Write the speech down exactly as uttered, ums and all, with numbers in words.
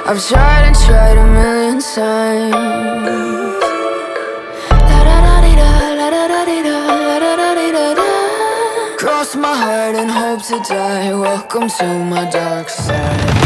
I've tried and tried a million times. Cross my heart and hope to die. Welcome to my dark side.